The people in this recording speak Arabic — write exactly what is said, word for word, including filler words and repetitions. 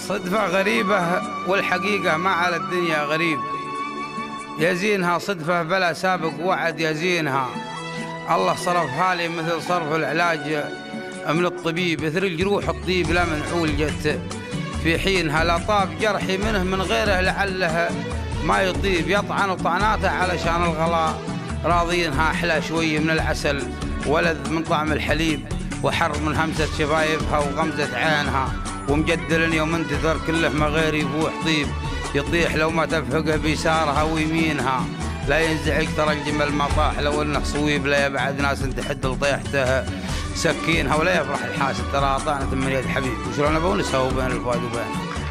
صدفة غريبة والحقيقة ما على الدنيا غريب، يزينها صدفة بلا سابق وعد يزينها. الله صرفها لي مثل صرف العلاج من الطبيب، مثل الجروح الطيب لا منحول جت في حينها. لا طاب جرحي منه من غيره لعله ما يطيب، يطعن طعناته علشان الغلاء راضينها. أحلى شوي من العسل ولذ من طعم الحليب، وحر من همسة شفايفها وغمزة عينها. ومجدل يوم انتظر كله ما غير يفوح طيب، يطيح لو ما تفهقه بيسارها ويمينها. لا ينزعج ترى الجمل ما طاح لو انه صويب، لا يبعد ناس تحد لطيحته سكينها. ولا يفرح الحاسد ترى طعنة من يد حبيب، وشلون بونسها وبين الفؤاد وبين